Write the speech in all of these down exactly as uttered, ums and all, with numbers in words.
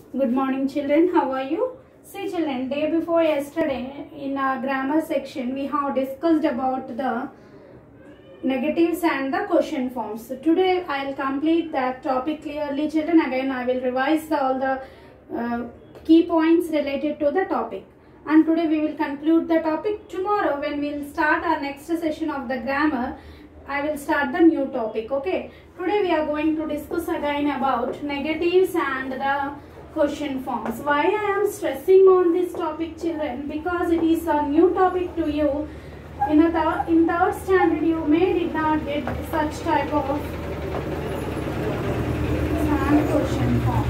Good morning children, how are you? See children, day before yesterday in our grammar section we have discussed about the negatives and the question forms. So today I will complete that topic clearly children. Again I will revise the, all the uh, key points related to the topic. And today we will conclude the topic. Tomorrow when we will start our next session of the grammar, I will start the new topic. Okay. Today we are going to discuss again about negatives and the question forms. Why I am stressing on this topic children? Because it is a new topic to you. In a th in third standard you may did not get such type of exam question form.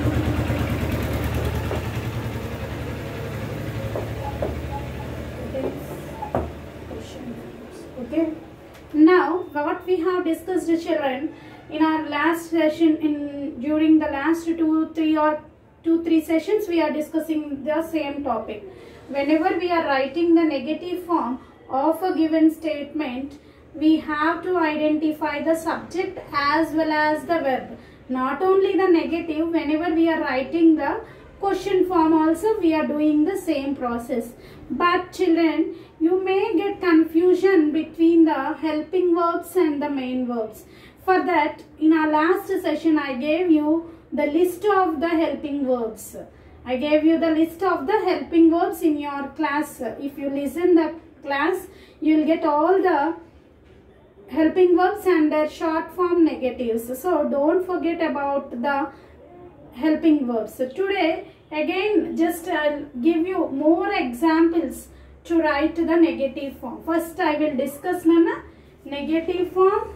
Okay. Now what we have discussed children in our last session, in during the last two three or two three sessions we are discussing the same topic. Whenever we are writing the negative form of a given statement, we have to identify the subject as well as the verb. Not only the negative, whenever we are writing the question form also we are doing the same process. But children, you may get confusion between the helping verbs and the main verbs. For that, in our last session I gave you the list of the helping verbs. I gave you the list of the helping verbs in your class. If you listen the class, you will get all the helping verbs and their short form negatives. So don't forget about the helping verbs. So today again just I'll give you more examples to write the negative form. First I will discuss Nana negative form,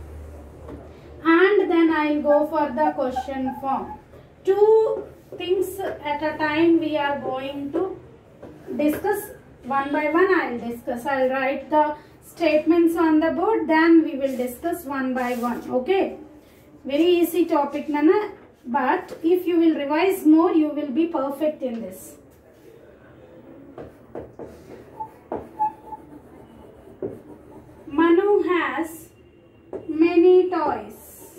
and then I will go for the question form. Two things at a time we are going to discuss. One by one I will discuss. I will write the statements on the board, then we will discuss one by one. Okay. Very easy topic Nana, but if you will revise more you will be perfect in this. Manu has many toys.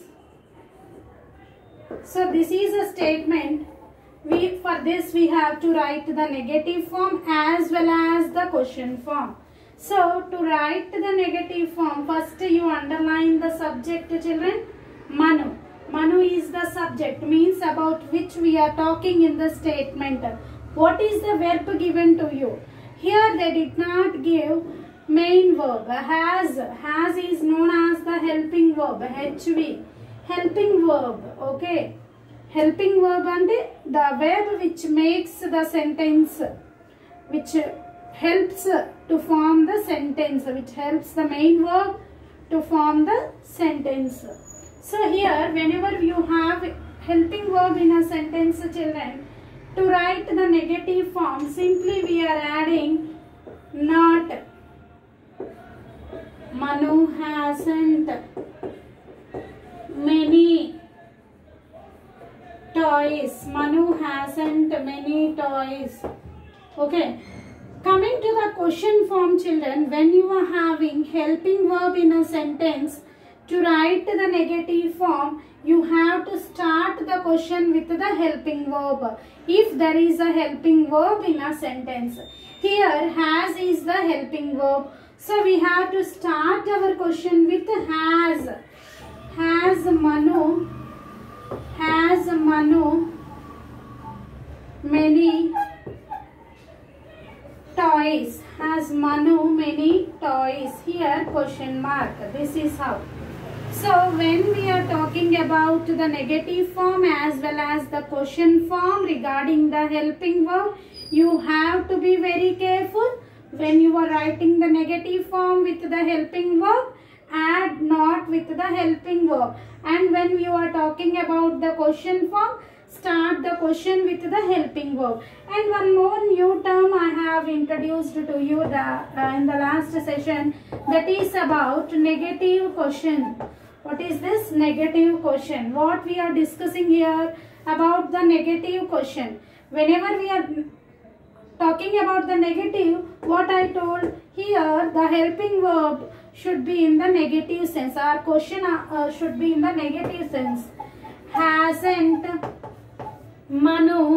So this is a statement. We, for this we have to write the negative form as well as the question form. So to write the negative form, first you underline the subject children. Manu. Manu is the subject, means about which we are talking in the statement. What is the verb given to you? Here they did not give main verb. Has. Has is known as the helping verb. H V. Helping verb. Okay. Helping verb and the verb which makes the sentence, which helps to form the sentence, which helps the main verb to form the sentence. So here whenever you have helping verb in a sentence children, to write the negative form simply we are adding not. Manu hasn't many toys. Manu hasn't many toys. Okay. Coming to the question form children, when you are having helping verb in a sentence, to write the negative form, you have to start the question with the helping verb. If there is a helping verb in a sentence. Here has is the helping verb. So we have to start our question with has. Has Manu, has Manu many toys? Has Manu many toys? Here question mark. This is how. So when we are talking about the negative form as well as the question form regarding the helping verb, you have to be very careful. When you are writing the negative form with the helping verb, add not with the helping verb. And when you are talking about the question form, start the question with the helping verb. And one more new term I have introduced to you the, uh, in the last session, that is about negative question. What is this? Negative question. What we are discussing here about the negative question. Whenever we are talking about the negative, what I told here, the helping verb should be in the negative sense. Our question uh, should be in the negative sense. Hasn't Manu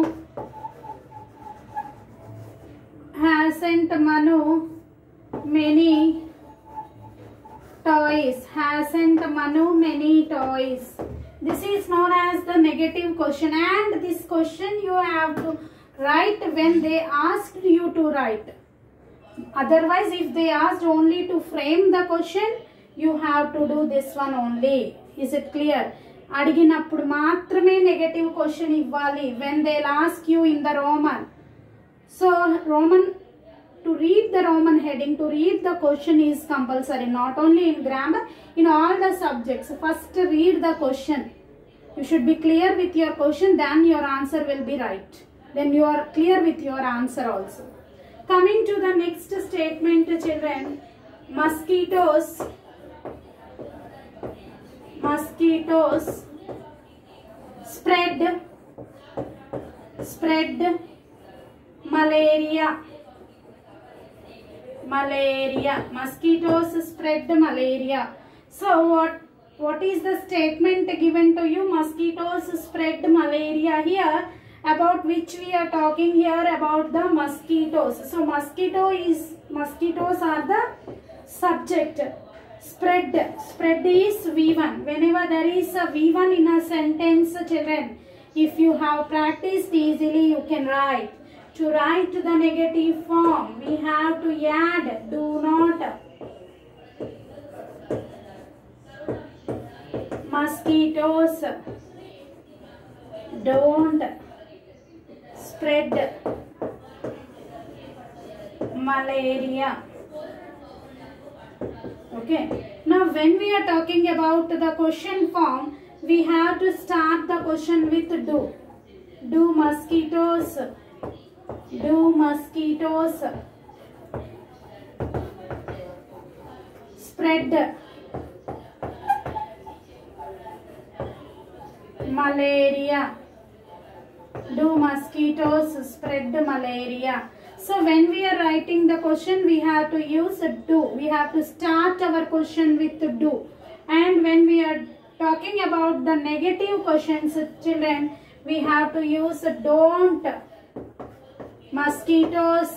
hasn't Manu many toys. Hasn't Manu many toys. This is known as the negative question, and this question you have to write when they asked you to write. Otherwise, if they asked only to frame the question, you have to do this one only. Is it clear? అడిగినప్పుడు మాత్రమే negative question ఇవ్వాలి. when they'll ask you in the Roman. So Roman, to read the Roman heading, to read the question is compulsory, not only in grammar, in all the subjects. First read the question. You should be clear with your question, then your answer will be right. Then you are clear with your answer also. Coming to the next statement, children, mosquitoes, mosquitoes spread, spread malaria, malaria, mosquitoes spread malaria. So what, what is the statement given to you? Mosquitoes spread malaria. Here, about which we are talking here, about the mosquitoes. So mosquito is, mosquitoes are the subject. Spread, spread is V one. Whenever there is a V one in a sentence, children, if you have practiced easily, you can write. To write the negative form, we have to add do not. Mosquitoes don't spread malaria. Okay. Now when we are talking about the question form, we have to start the question with do. Do mosquitoes, do mosquitoes spread malaria? Do mosquitoes spread malaria? So when we are writing the question, we have to use do. We have to start our question with do. And when we are talking about the negative questions, children, we have to use don't. Mosquitoes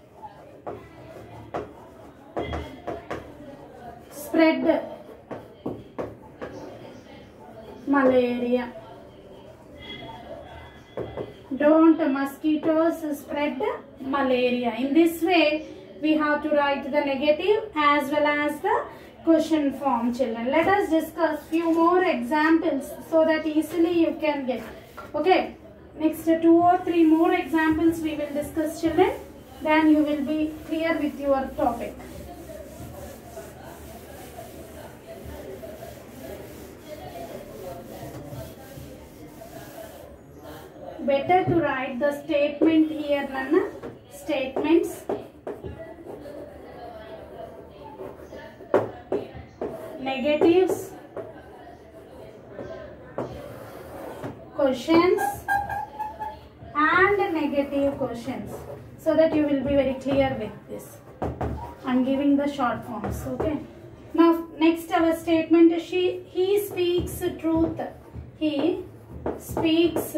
spread malaria. Don't mosquitoes spread malaria. In this way, we have to write the negative as well as the question form, children. Let us discuss few more examples so that easily you can get. Okay, next two or three more examples we will discuss, children. Then you will be clear with your topic. Better to write the statement here, Nana. Statements. Negatives. Questions. And negative questions. So that you will be very clear with this. I am giving the short forms. Okay. Now next our statement is she, he speaks truth. He speaks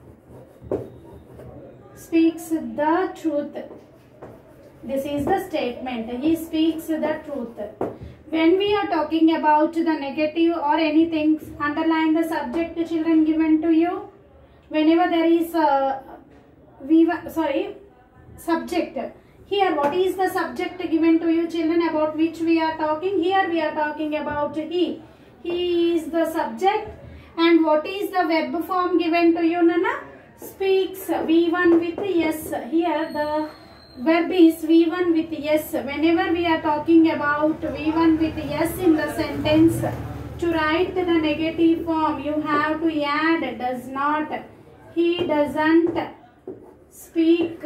speaks the truth. This is the statement. He speaks the truth. When we are talking about the negative or anything, underline the subject, children, given to you. Whenever there is a we sorry subject. Here, what is the subject given to you, children, about which we are talking? Here we are talking about he. He is the subject. And what is the verb form given to you, Nana? Speaks, V one with yes. Here the verb is V one with yes. Whenever we are talking about V one with yes in the sentence, to write the negative form, you have to add does not. He doesn't speak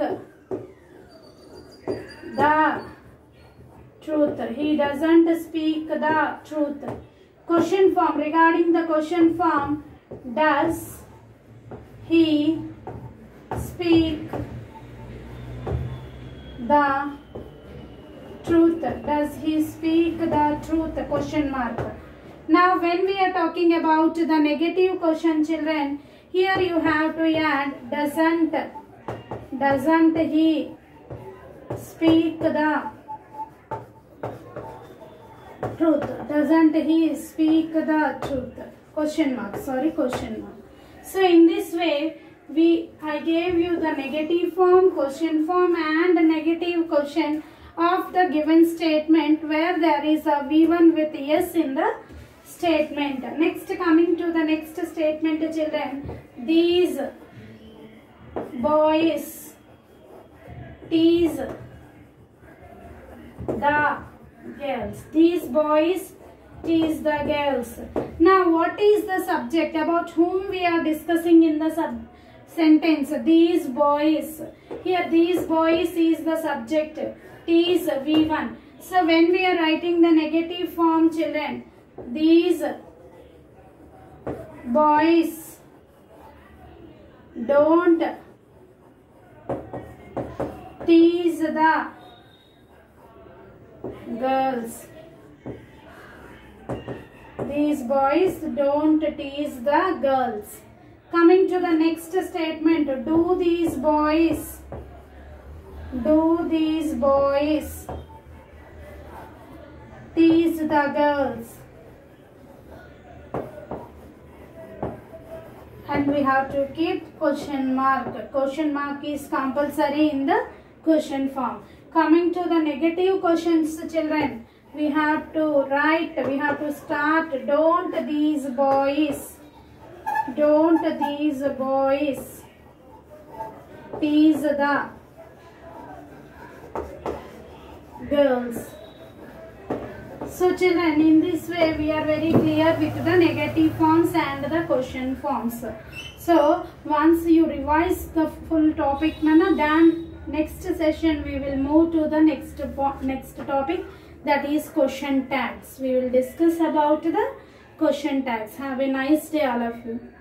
the truth. He doesn't speak the truth. Question form. Regarding the question form, does he speak the truth? Does he speak the truth? Question mark. Now when we are talking about the negative question, children, Here you have to add doesn't. Doesn't he speak the truth? Doesn't he speak the truth? Question mark. Sorry, question mark. So in this way, we I gave you the negative form, question form, and negative question of the given statement where there is a V one with yes in the statement. Next, coming to the next statement, children. These boys tease the girls. These boys tease the girls. Now, what is the subject about whom we are discussing in the sub sentence? These boys. Here, these boys is the subject. Tease V one. So, when we are writing the negative form, children, these boys don't tease the girls. These boys don't tease the girls. Coming to the next statement, do these boys, do these boys tease the girls? And we have to keep question mark. Question mark is compulsory in the question form. Coming to the negative questions, children, we have to write, we have to start, don't these boys, don't these boys tease the girls. So children, in this way we are very clear with the negative forms and the question forms. So once you revise the full topic, Nana, then next session we will move to the next next topic, that is question tags. We will discuss about the question tags. Have a nice day, all of you.